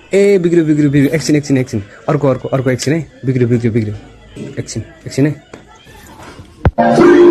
ए बिग्रियो बिग्रियो बिग्रियो एकछिन एकछिन एकछिन अर्को अर्को अर्को एकछिन है बिग्रियो बिग्रियो बिग्रियो एकछिन एकछिन है